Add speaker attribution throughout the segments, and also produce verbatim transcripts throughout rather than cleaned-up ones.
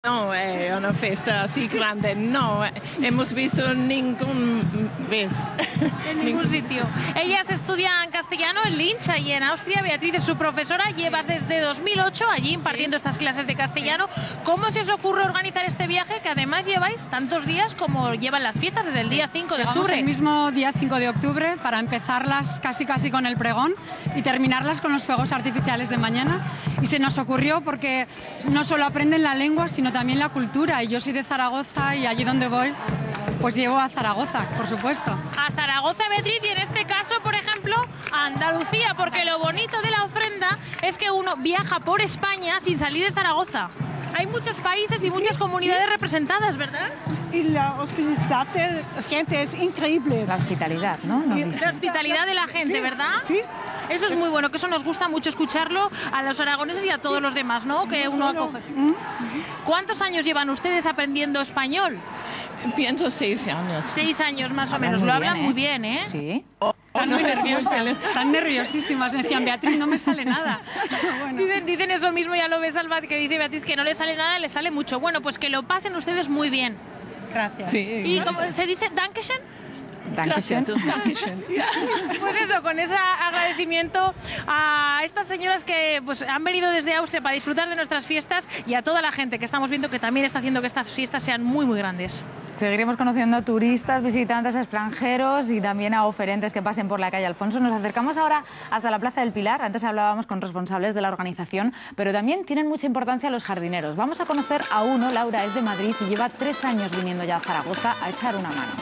Speaker 1: No, es una fiesta así grande, no, hemos visto ningún vez.
Speaker 2: En ningún sitio. Ellas estudian castellano en Linz, allí en Austria. Beatriz es su profesora, llevas desde dos mil ocho allí impartiendo sí. estas clases de castellano. ¿Cómo se os ocurre organizar este viaje que además lleváis tantos días como llevan las fiestas desde el día cinco de octubre?
Speaker 3: El mismo día cinco de octubre para empezarlas casi casi con el pregón y terminarlas con los fuegos artificiales de mañana. Y se nos ocurrió porque no solo aprenden la lengua, sino también la cultura. Y yo soy de Zaragoza y allí donde voy, pues llevo a Zaragoza, por supuesto.
Speaker 2: A Zaragoza, Beatriz, y en este caso, por ejemplo, a Andalucía, porque lo bonito de la ofrenda es que uno viaja por España sin salir de Zaragoza. Hay muchos países y sí, muchas comunidades sí. representadas, ¿verdad?
Speaker 4: Y la hospitalidad de la gente es increíble.
Speaker 5: La hospitalidad, ¿no? Nos
Speaker 2: la hospitalidad de la gente,
Speaker 4: sí,
Speaker 2: ¿verdad?
Speaker 4: Sí.
Speaker 2: Eso es muy bueno, que eso nos gusta mucho escucharlo a los aragoneses y a todos sí. los demás, ¿no? Que no uno solo... acoge. ¿Mm? ¿Cuántos años llevan ustedes aprendiendo español?
Speaker 1: Pienso seis años.
Speaker 2: Seis años más o menos. Lo hablan muy bien, ¿eh?
Speaker 5: Sí.
Speaker 1: Oh,
Speaker 3: Están
Speaker 1: no
Speaker 3: muy nerviosas, están nerviosísimas. Me decían, Beatriz, no me sale nada.
Speaker 2: Bueno. Dicen, dicen eso mismo, ya lo ves, Alba, que dice Beatriz que no le sale nada, le sale mucho. Bueno, pues que lo pasen ustedes muy bien.
Speaker 3: Gracias.
Speaker 1: Sí,
Speaker 2: ¿Y como se dice Dankeschön?
Speaker 1: Gracias. Dankeschön.
Speaker 2: Pues eso, con ese agradecimiento a estas señoras que pues, han venido desde Austria para disfrutar de nuestras fiestas y a toda la gente que estamos viendo que también está haciendo que estas fiestas sean muy, muy grandes.
Speaker 5: Seguiremos conociendo a turistas, visitantes extranjeros y también a oferentes que pasen por la calle Alfonso. Nos acercamos ahora hasta la Plaza del Pilar. Antes hablábamos con responsables de la organización, pero también tienen mucha importancia los jardineros. Vamos a conocer a uno. Laura es de Madrid y lleva tres años viniendo ya a Zaragoza a echar una mano.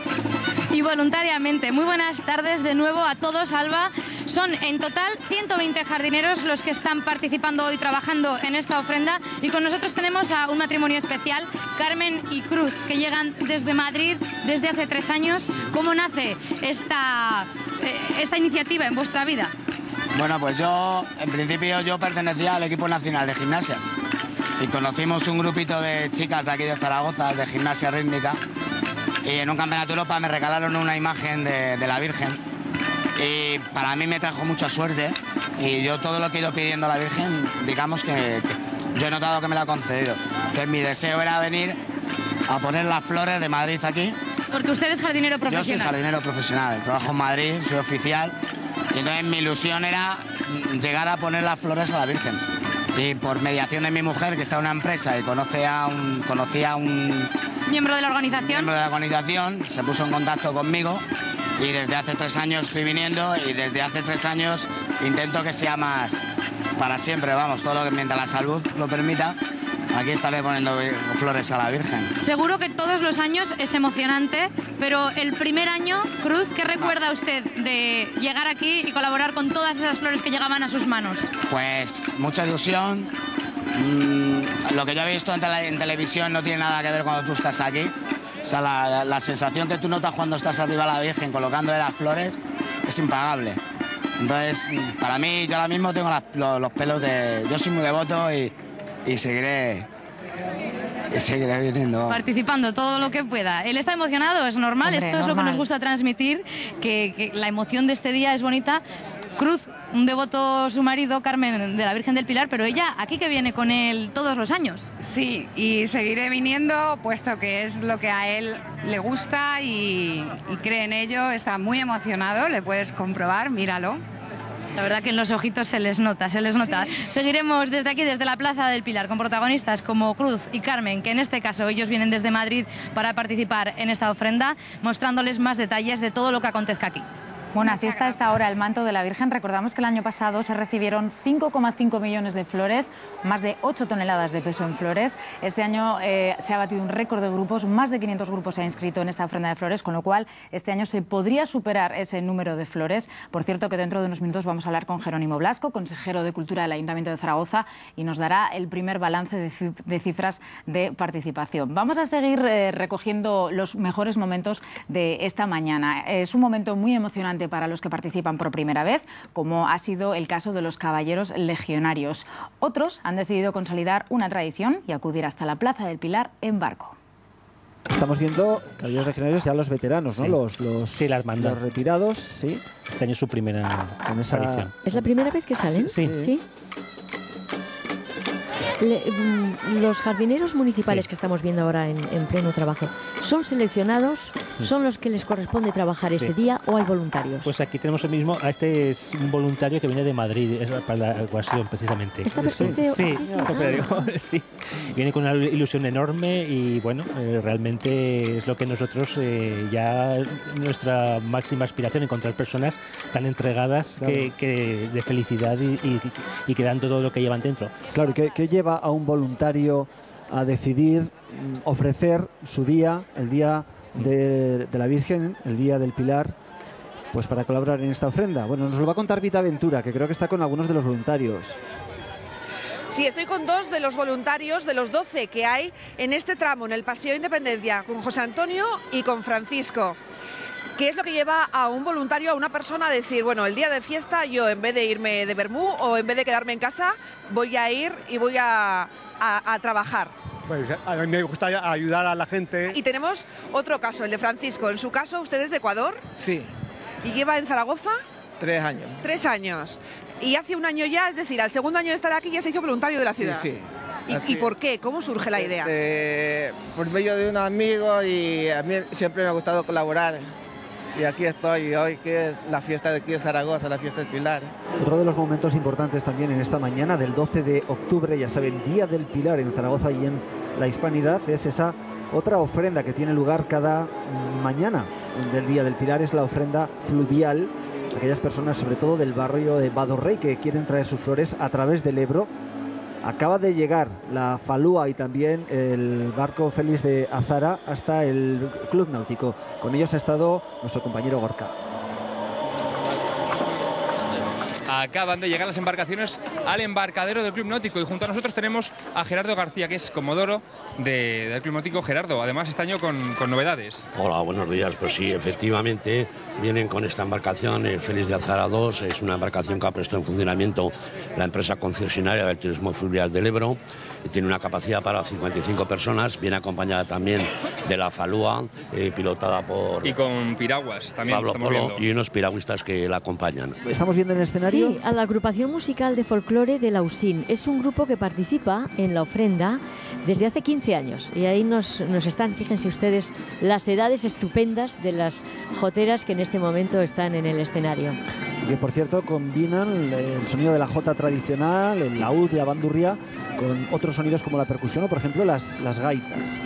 Speaker 6: Y voluntariamente. Muy buenas tardes de nuevo a todos, Alba. Son en total ciento veinte jardineros los que están participando hoy, trabajando en esta ofrenda. Y con nosotros tenemos a un matrimonio especial, Carmen y Cruz, que llegan desde Madrid desde hace tres años. ¿Cómo nace esta, esta iniciativa en vuestra vida?
Speaker 7: Bueno, pues yo, en principio, yo pertenecía al equipo nacional de gimnasia. Y conocimos un grupito de chicas de aquí de Zaragoza, de gimnasia rítmica. Y en un campeonato de Europa me regalaron una imagen de, de la Virgen y para mí me trajo mucha suerte y yo todo lo que he ido pidiendo a la Virgen, digamos que, que yo he notado que me la ha concedido. Entonces mi deseo era venir a poner las flores de Madrid aquí.
Speaker 6: Porque usted es jardinero profesional.
Speaker 7: Yo soy jardinero profesional, trabajo en Madrid, soy oficial y entonces mi ilusión era llegar a poner las flores a la Virgen. Y por mediación de mi mujer, que está en una empresa y conoce a un, conocía a un...
Speaker 6: ¿Miembro de la organización?
Speaker 7: Miembro de la organización, se puso en contacto conmigo y desde hace tres años estoy viniendo y desde hace tres años intento que sea más para siempre, vamos, todo lo que mientras la salud lo permita, aquí estaré poniendo flores a la Virgen.
Speaker 6: Seguro que todos los años es emocionante, pero el primer año, Cruz, ¿qué recuerda usted de llegar aquí y colaborar con todas esas flores que llegaban a sus manos?
Speaker 7: Pues mucha ilusión. Mm, lo que yo he visto en, tele, en televisión no tiene nada que ver cuando tú estás aquí. O sea, la, la, la sensación que tú notas cuando estás arriba a la Virgen colocándole las flores es impagable. Entonces, para mí, yo ahora mismo tengo las, los, los pelos de... Yo soy muy devoto y, y seguiré... Y seguiré viniendo.
Speaker 6: Participando todo lo que pueda. Él está emocionado, es normal. Hombre, esto es normal. Lo que nos gusta transmitir, que, que la emoción de este día es bonita. Cruz, un devoto su marido, Carmen, de la Virgen del Pilar, pero ella aquí que viene con él todos los años.
Speaker 8: Sí, y seguiré viniendo puesto que es lo que a él le gusta y, y cree en ello. Está muy emocionado, le puedes comprobar, míralo.
Speaker 6: La verdad que en los ojitos se les nota, se les nota. Sí. Seguiremos desde aquí, desde la Plaza del Pilar, con protagonistas como Cruz y Carmen, que en este caso ellos vienen desde Madrid para participar en esta ofrenda, mostrándoles más detalles de todo lo que acontezca aquí.
Speaker 5: Bueno, así está esta hora el manto de la Virgen. Recordamos que el año pasado se recibieron cinco coma cinco millones de flores, más de ocho toneladas de peso en flores. Este año eh, se ha batido un récord de grupos, más de quinientos grupos se han inscrito en esta ofrenda de flores, con lo cual este año se podría superar ese número de flores. Por cierto, que dentro de unos minutos vamos a hablar con Jerónimo Blasco, consejero de Cultura del Ayuntamiento de Zaragoza, y nos dará el primer balance de, de cifras de participación. Vamos a seguir eh, recogiendo los mejores momentos de esta mañana. Es un momento muy emocionante para los que participan por primera vez, como ha sido el caso de los caballeros legionarios. Otros han decidido consolidar una tradición y acudir hasta la Plaza del Pilar en barco.
Speaker 9: Estamos viendo caballeros legionarios ya los veteranos, ¿no?
Speaker 10: Sí.
Speaker 9: Los, los,
Speaker 10: sí, la hermandad.
Speaker 9: Los retirados, sí.
Speaker 10: Este año es su primera
Speaker 9: Con esa...
Speaker 10: aparición.
Speaker 11: ¿Es la primera vez que salen?
Speaker 10: Sí.
Speaker 11: ¿Sí?
Speaker 10: Le, los jardineros municipales
Speaker 11: Sí.
Speaker 10: que estamos viendo ahora en, en pleno trabajo, ¿son seleccionados? ¿Son los que les corresponde trabajar ese
Speaker 11: Sí.
Speaker 10: día o hay voluntarios?
Speaker 11: Pues aquí tenemos el mismo, a este es un voluntario que viene de Madrid, es para la ocasión precisamente.
Speaker 10: Esta vez este-
Speaker 11: sí,
Speaker 10: sí, sí,
Speaker 11: José
Speaker 10: ah.
Speaker 11: Diego, sí. Viene con una ilusión enorme y bueno, eh, realmente es lo que nosotros eh, ya nuestra máxima aspiración, encontrar personas tan entregadas
Speaker 9: Claro.
Speaker 11: que, que de felicidad y, y, y que dan todo lo que llevan dentro.
Speaker 9: Claro, ¿qué, qué lleva a un voluntario a decidir mm, ofrecer su día, el día de, de la Virgen, el día del Pilar, pues para colaborar en esta ofrenda? Bueno, nos lo va a contar Vita Ventura, que creo que está con algunos de los voluntarios.
Speaker 12: Sí, estoy con dos de los voluntarios, de los doce que hay en este tramo, en el Paseo Independencia, con José Antonio y con Francisco. ¿Qué es lo que lleva a un voluntario, a una persona a decir, bueno, el día de fiesta yo en vez de irme de bermú o en vez de quedarme en casa, voy a ir y voy a, a, a trabajar?
Speaker 13: Pues a mí me gusta ayudar a la gente.
Speaker 12: Y tenemos otro caso, el de Francisco. En su caso, ¿usted es de Ecuador?
Speaker 14: Sí,
Speaker 12: ¿Y lleva en Zaragoza?
Speaker 14: tres años.
Speaker 12: Tres años. Y hace un año ya, es decir, al segundo año de estar aquí ya se hizo voluntario de la ciudad.
Speaker 14: Sí, sí.
Speaker 12: ¿Y,
Speaker 14: Así
Speaker 12: ¿Y por qué? ¿Cómo surge la idea?
Speaker 14: Este, por medio de un amigo y a mí siempre me ha gustado colaborar. Y aquí estoy hoy, que es la fiesta de aquí de Zaragoza, la fiesta del Pilar.
Speaker 9: Otro de los momentos importantes también en esta mañana del doce de octubre, ya saben, Día del Pilar en Zaragoza y en la Hispanidad, es esa otra ofrenda que tiene lugar cada mañana del Día del Pilar, es la ofrenda fluvial. Aquellas personas, sobre todo del barrio de Badorrey, que quieren traer sus flores a través del Ebro. Acaba de llegar la falúa y también el barco Félix de Azara hasta el Club Náutico. Con ellos ha estado nuestro compañero Gorka.
Speaker 15: Acaban de llegar las embarcaciones al embarcadero del Club Náutico y junto a nosotros tenemos a Gerardo García, que es comodoro de, del Club Náutico. Gerardo, además este año con, con novedades.
Speaker 16: Hola, buenos días. Pues sí, efectivamente vienen con esta embarcación, el Félix de Azara dos, es una embarcación que ha puesto en funcionamiento la empresa concesionaria del turismo fluvial del Ebro y tiene una capacidad para cincuenta y cinco personas, viene acompañada también de la falúa, eh, pilotada por
Speaker 15: Y con piraguas también
Speaker 16: Pablo
Speaker 15: estamos
Speaker 16: Polo
Speaker 15: viendo.
Speaker 16: y unos piragüistas que la acompañan.
Speaker 9: ¿Estamos viendo en el escenario?
Speaker 10: Sí, a la agrupación musical de folclore de la U S I N. Es un grupo que participa en la ofrenda desde hace quince años. Y ahí nos, nos están, fíjense ustedes, las edades estupendas de las joteras que en este momento están en el escenario.
Speaker 9: Que por cierto combinan el sonido de la jota tradicional, el laúd, la bandurria, con otros sonidos como la percusión o por ejemplo las, las gaitas.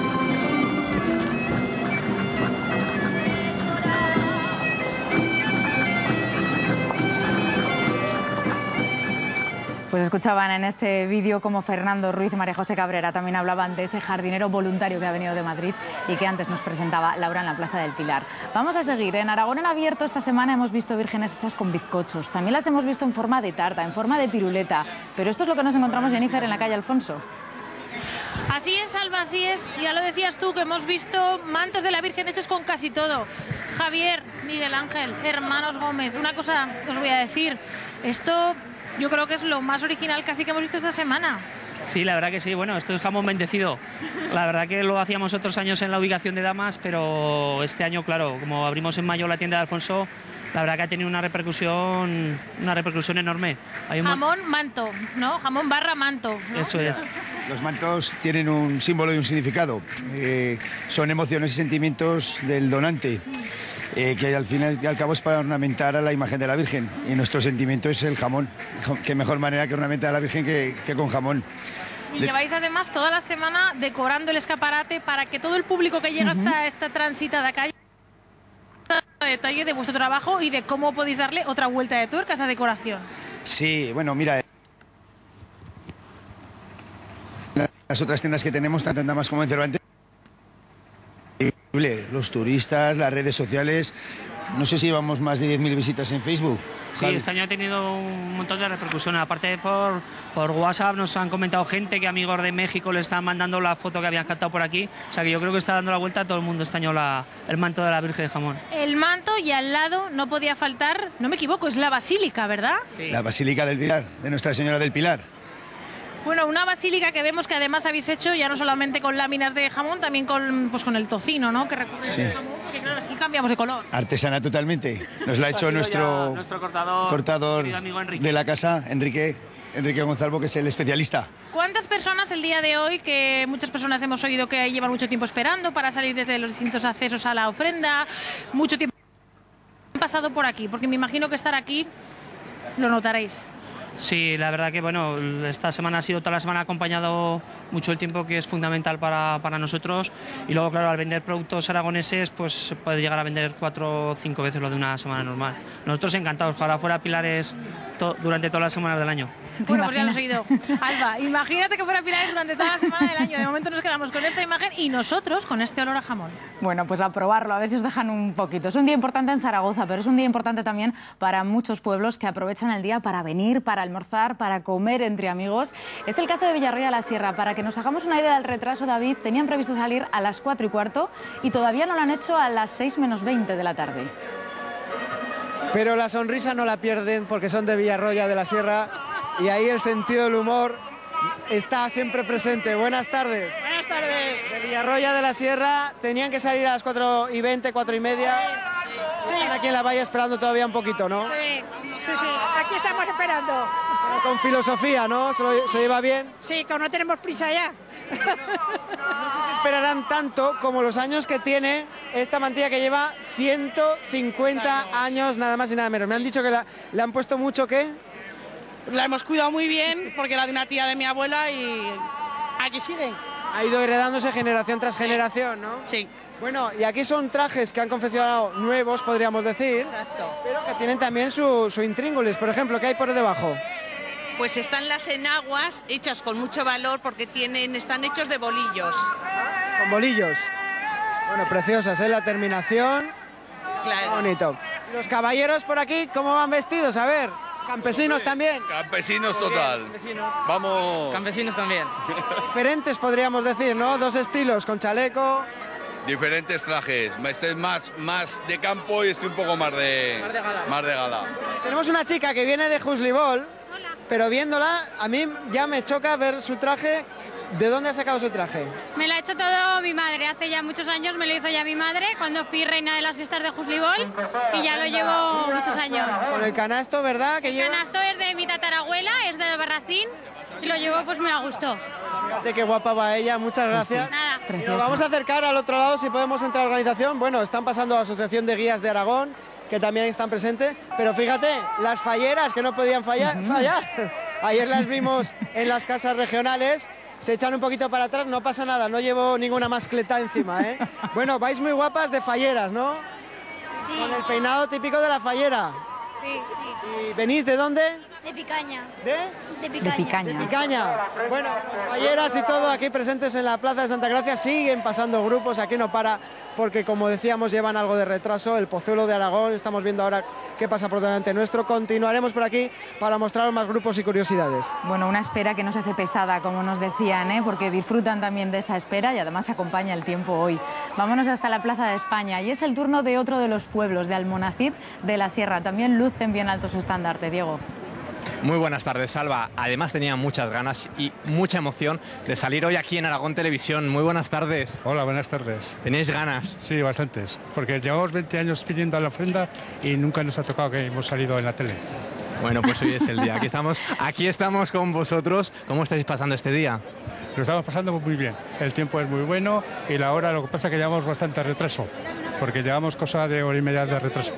Speaker 5: Pues escuchaban en este vídeo como Fernando Ruiz y María José Cabrera también hablaban de ese jardinero voluntario que ha venido de Madrid y que antes nos presentaba Laura en la Plaza del Pilar. Vamos a seguir. En Aragón en Abierto esta semana hemos visto vírgenes hechas con bizcochos. También las hemos visto en forma de tarta, en forma de piruleta. Pero esto es lo que nos encontramos, Jennifer, en la calle Alfonso.
Speaker 2: Así es, Alba, así es. Ya lo decías tú, que hemos visto mantos de la Virgen hechos con casi todo. Javier, Miguel Ángel, hermanos Gómez. Una cosa os voy a decir. Esto yo creo que es lo más original casi que hemos visto esta semana.
Speaker 17: Sí, la verdad que sí. Bueno, esto es jamón bendecido. La verdad que lo hacíamos otros años en la ubicación de Damas, pero este año, claro, como abrimos en mayo la tienda de Alfonso, la verdad que ha tenido una repercusión, una repercusión enorme. Hay un
Speaker 2: Jamón manto, ¿no? Jamón barra manto, ¿no?
Speaker 17: Eso es.
Speaker 18: Los mantos tienen un símbolo y un significado. Eh, son emociones y sentimientos del donante, eh, que al fin y al cabo es para ornamentar a la imagen de la Virgen. Y nuestro sentimiento es el jamón. Qué mejor manera que ornamentar a la Virgen que, que con jamón.
Speaker 2: Y
Speaker 18: De-
Speaker 2: lleváis además toda la semana decorando el escaparate para que todo el público que llega hasta esta transitada calle detalle de vuestro trabajo y de cómo podéis darle otra vuelta de tuerca a esa decoración.
Speaker 18: Sí, bueno, mira. Las otras tiendas que tenemos, tanto en Damas como en Cervantes, los turistas, las redes sociales, no sé si llevamos más de diez mil visitas en Facebook.
Speaker 17: Sí, este año ha tenido un montón de repercusión. Aparte por, por WhatsApp nos han comentado gente que amigos de México le están mandando la foto que habían captado por aquí. O sea que yo creo que está dando la vuelta a todo el mundo este año la, el manto de la Virgen de Jamón.
Speaker 2: El manto y al lado no podía faltar, no me equivoco, es la basílica, ¿verdad?
Speaker 18: La Basílica del Pilar, de Nuestra Señora del Pilar.
Speaker 2: Bueno, una basílica que vemos que además habéis hecho ya no solamente con láminas de jamón, también con, pues, con el tocino, ¿no? Que recuerda
Speaker 18: Sí.
Speaker 2: el jamón, porque claro, así cambiamos de color.
Speaker 18: Artesana totalmente. Nos la ha
Speaker 17: Esto
Speaker 18: hecho
Speaker 17: ha sido
Speaker 18: nuestro,
Speaker 17: ya nuestro cortador,
Speaker 18: cortador
Speaker 17: querido amigo Enrique.
Speaker 18: de la casa, Enrique. Enrique Gonzalvo, que es el especialista.
Speaker 2: ¿Cuántas personas el día de hoy, que muchas personas hemos oído que llevan mucho tiempo esperando para salir desde los distintos accesos a la ofrenda, mucho tiempo han pasado por aquí? Porque me imagino que estar aquí lo notaréis.
Speaker 17: Sí, la verdad que bueno, esta semana ha sido toda la semana acompañado mucho el tiempo, que es fundamental para, para nosotros, y luego claro, al vender productos aragoneses pues puede llegar a vender cuatro o cinco veces lo de una semana normal. Nosotros encantados, ojalá fuera Pilares to, durante todas las semanas del año.
Speaker 2: Bueno, pues ya lo has oído. Alba, imagínate que fuera Pilares durante toda la semana del año. De momento nos quedamos con esta imagen y nosotros con este olor a jamón.
Speaker 5: Bueno, pues a probarlo, a ver si os dejan un poquito. Es un día importante en Zaragoza, pero es un día importante también para muchos pueblos que aprovechan el día para venir, para almorzar, para comer entre amigos. Es el caso de Villarroya de la Sierra. Para que nos hagamos una idea del retraso, David, tenían previsto salir a las cuatro y cuarto y todavía no lo han hecho a las seis menos veinte de la tarde.
Speaker 19: Pero la sonrisa no la pierden porque son de Villarroya de la Sierra y ahí el sentido del humor está siempre presente. Buenas tardes.
Speaker 20: Buenas tardes.
Speaker 19: De Villarroya de la Sierra tenían que salir a las cuatro y veinte, cuatro y media. Sí. Están aquí en la valla esperando todavía un poquito, ¿no?
Speaker 20: Sí, sí, sí. Aquí estamos esperando.
Speaker 19: Pero con filosofía, ¿no? ¿Se, lo, ¿Se lleva bien?
Speaker 20: Sí, que no tenemos prisa ya.
Speaker 19: No sé si esperarán tanto como los años que tiene esta mantilla, que lleva ciento cincuenta años, nada más y nada menos. Me han dicho que la, le han puesto mucho, ¿qué?
Speaker 21: La hemos cuidado muy bien porque era de una tía de mi abuela y aquí sigue.
Speaker 19: Ha ido heredándose generación tras generación, ¿no?
Speaker 21: Sí.
Speaker 19: Bueno, y aquí son trajes que han confeccionado nuevos, podríamos decir.
Speaker 22: Exacto.
Speaker 19: Pero que tienen también su, su intríngulis. Por ejemplo, ¿qué hay por debajo?
Speaker 22: Pues están las enaguas hechas con mucho valor porque tienen, están hechos de bolillos.
Speaker 19: Con bolillos. Bueno, preciosas, ¿eh? La terminación.
Speaker 22: Claro.
Speaker 19: Bonito. ¿Y los caballeros por aquí cómo van vestidos? A ver, campesinos también.
Speaker 23: Campesinos total.
Speaker 19: Campesinos.
Speaker 23: Vamos.
Speaker 22: Campesinos también.
Speaker 19: Diferentes podríamos decir, ¿no? Dos estilos, con chaleco.
Speaker 23: Diferentes trajes. Estoy más, más de campo y estoy un poco más de,
Speaker 22: más de gala.
Speaker 23: Más de gala.
Speaker 19: Tenemos una chica que viene de Juslibol, pero viéndola, a mí ya me choca ver su traje. ¿De dónde ha sacado su traje?
Speaker 24: Me lo ha hecho todo mi madre. Hace ya muchos años me lo hizo ya mi madre cuando fui reina de las fiestas de Juslibol y ya lo llevo muchos años.
Speaker 19: Con el canasto, ¿verdad? Que
Speaker 24: el
Speaker 19: lleva...
Speaker 24: canasto es de mi tatarabuela, es del Barracín y lo llevo pues muy a gusto.
Speaker 19: Fíjate qué guapa va ella, muchas gracias.
Speaker 24: Nada.
Speaker 19: Y nos vamos a acercar al otro lado, si podemos entrar a la organización. Bueno, están pasando a la Asociación de Guías de Aragón, que también están presentes, pero fíjate, las falleras que no podían fallar, fallar. Ayer las vimos en las casas regionales, se echan un poquito para atrás, no pasa nada, no llevo ninguna mascleta encima, ¿eh? Bueno, vais muy guapas de falleras, ¿no?
Speaker 24: Sí.
Speaker 19: Con el peinado típico de la fallera.
Speaker 24: Sí, sí.
Speaker 19: ¿Y venís de dónde?
Speaker 24: De Picaña.
Speaker 19: ¿De?
Speaker 24: De Picaña.
Speaker 5: De Picaña.
Speaker 19: De Picaña. Bueno, pues falleras y todo aquí presentes en la Plaza de Santa Gracia. Siguen pasando grupos, aquí no para, porque como decíamos llevan algo de retraso. El Pozuelo de Aragón, estamos viendo ahora qué pasa por delante nuestro. Continuaremos por aquí para mostrar más grupos y curiosidades.
Speaker 5: Bueno, una espera que no se hace pesada, como nos decían, ¿eh? Porque disfrutan también de esa espera y además acompaña el tiempo hoy. Vámonos hasta la Plaza de España y es el turno de otro de los pueblos, de Almonacid de la Sierra. También lucen bien alto su estandarte, Diego.
Speaker 25: Muy buenas tardes, Salva. Además tenía muchas ganas y mucha emoción de salir hoy aquí en Aragón Televisión. Muy buenas tardes.
Speaker 26: Hola, buenas tardes.
Speaker 25: ¿Tenéis ganas?
Speaker 26: Sí, bastantes, porque llevamos veinte años pidiendo a la ofrenda y nunca nos ha tocado que hemos salido en la tele.
Speaker 25: Bueno, pues hoy es el día. Aquí estamos, aquí estamos con vosotros. ¿Cómo estáis pasando este día?
Speaker 26: Lo estamos pasando muy bien. El tiempo es muy bueno y la hora, lo que pasa es que llevamos bastante retraso, porque llevamos cosa de hora y media de retraso.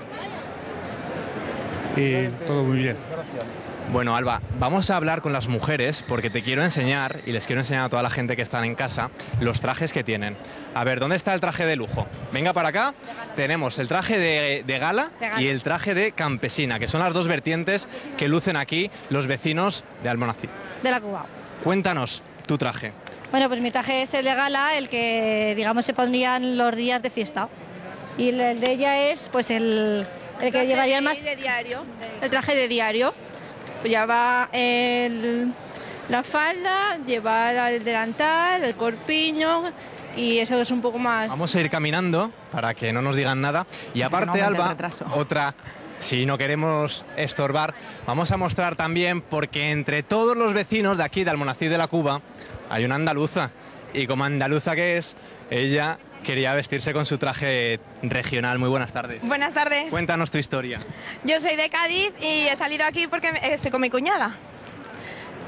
Speaker 26: Y todo muy bien.
Speaker 25: Bueno, Alba, vamos a hablar con las mujeres porque te quiero enseñar, y les quiero enseñar a toda la gente que están en casa, los trajes que tienen. A ver, ¿dónde está el traje de lujo? Venga para acá. Tenemos el traje de, de, gala, de gala y el traje de campesina, que son las dos vertientes que lucen aquí los vecinos de Almonacid.
Speaker 24: De la Cuba.
Speaker 25: Cuéntanos tu traje.
Speaker 24: Bueno, pues mi traje es el de gala, el que, digamos, se pondrían los días de fiesta. Y el de ella es, pues, el, el que llevaría más...
Speaker 27: de diario. El traje de diario. Pues lleva el, la falda, lleva el delantal, el corpiño y eso es un poco más...
Speaker 25: Vamos a ir caminando para que no nos digan nada. Y aparte, no, Alba, otra... Si no queremos estorbar, vamos a mostrar también, porque entre todos los vecinos de aquí, de Almonacid de la Cuba, hay una andaluza. Y como andaluza que es, ella quería vestirse con su traje regional. Muy buenas tardes.
Speaker 28: Buenas tardes.
Speaker 25: Cuéntanos tu historia.
Speaker 28: Yo soy de Cádiz y he salido aquí porque estoy con mi cuñada.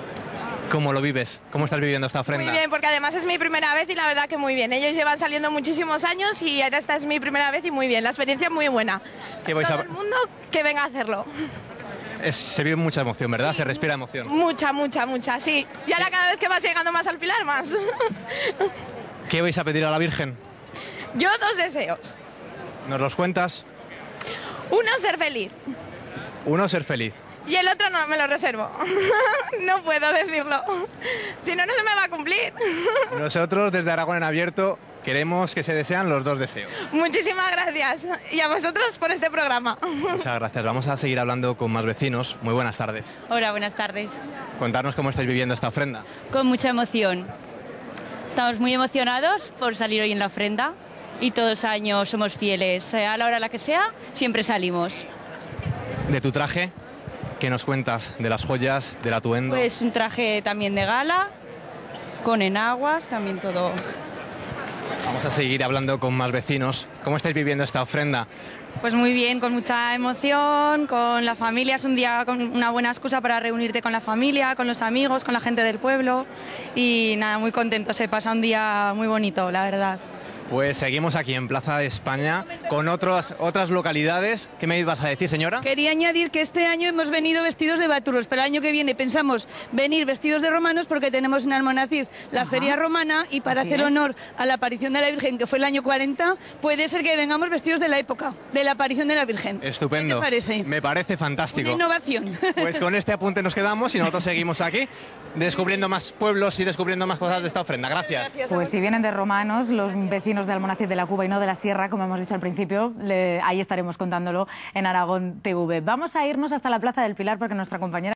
Speaker 25: ¿Cómo lo vives? ¿Cómo estás viviendo esta ofrenda?
Speaker 1: Muy bien, porque además es mi primera vez y la verdad que muy bien. Ellos llevan saliendo muchísimos años y ahora esta es mi primera vez y muy bien. La experiencia es muy buena.
Speaker 25: ¿Qué vais
Speaker 1: Todo
Speaker 25: a...
Speaker 1: el mundo que venga a hacerlo.
Speaker 25: Es- se vive mucha emoción, ¿verdad? Se respira emoción.
Speaker 1: Mucha, mucha, mucha, sí. Y ahora cada vez que vas llegando más al Pilar, más.
Speaker 25: ¿Qué vais a pedir a la Virgen?
Speaker 1: Yo dos deseos.
Speaker 25: ¿Nos los cuentas?
Speaker 1: Uno, ser feliz.
Speaker 25: Uno, ser feliz.
Speaker 1: Y el otro no me lo reservo. No puedo decirlo. Si no, no se me va a cumplir.
Speaker 25: Nosotros, desde Aragón en Abierto, queremos que se desean los dos deseos.
Speaker 1: Muchísimas gracias. Y a vosotros por este programa.
Speaker 25: Muchas gracias. Vamos a seguir hablando con más vecinos. Muy buenas tardes.
Speaker 3: Hola, buenas tardes.
Speaker 25: Contarnos cómo estáis viviendo esta ofrenda.
Speaker 3: Con mucha emoción. Estamos muy emocionados por salir hoy en la ofrenda y todos los años somos fieles. A la hora a la que sea, siempre salimos.
Speaker 25: De tu traje, ¿qué nos cuentas? De las joyas, del atuendo.
Speaker 3: Pues un traje también de gala, con enaguas, también todo.
Speaker 25: Vamos a seguir hablando con más vecinos. ¿Cómo estáis viviendo esta ofrenda?
Speaker 4: Pues muy bien, con mucha emoción, con la familia, es un día con una buena excusa para reunirte con la familia, con los amigos, con la gente del pueblo y nada, muy contento, se pasa un día muy bonito, la verdad.
Speaker 25: Pues seguimos aquí en Plaza de España con otras, otras localidades. ¿Qué me ibas a decir, señora?
Speaker 4: Quería añadir que este año hemos venido vestidos de baturos, pero el año que viene pensamos venir vestidos de romanos porque tenemos en Almonacid la
Speaker 5: Ajá.
Speaker 4: feria romana y para
Speaker 5: Así
Speaker 4: hacer
Speaker 5: es.
Speaker 4: honor a la aparición de la Virgen, que fue el año cuarenta, puede ser que vengamos vestidos de la época, de la aparición de la Virgen.
Speaker 25: Estupendo.
Speaker 4: ¿Qué te parece?
Speaker 25: Me parece fantástico.
Speaker 4: Una innovación.
Speaker 25: Pues con este apunte nos quedamos y nosotros seguimos aquí descubriendo más pueblos y descubriendo más cosas de esta ofrenda. Gracias.
Speaker 5: Pues si vienen de romanos, los vecinos de Almonacid de la Cuba y no de la Sierra, como hemos dicho al principio, le- ahí estaremos contándolo en Aragón T V. Vamos a irnos hasta la Plaza del Pilar porque nuestra compañera